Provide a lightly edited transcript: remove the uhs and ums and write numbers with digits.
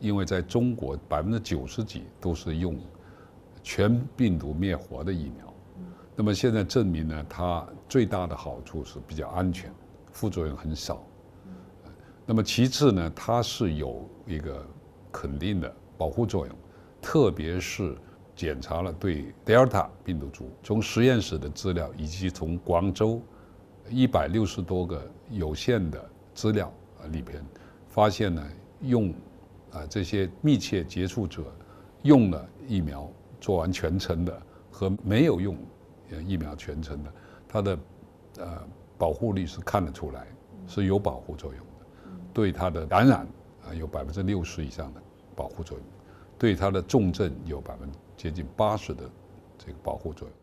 因为在中国90%几都是用全病毒灭活的疫苗，那么现在证明呢，它最大的好处是比较安全，副作用很少。那么其次呢，它是有一个肯定的保护作用，特别是检查了对 Delta 病毒株，从实验室的资料以及从广州160多个有限的资料里边，发现呢，用这些密切接触者用了疫苗做完全程的和没有用疫苗全程的，它的保护率是看得出来，是有保护作用的，对它的感染有60%以上的保护作用，对它的重症有接近80%的这个保护作用。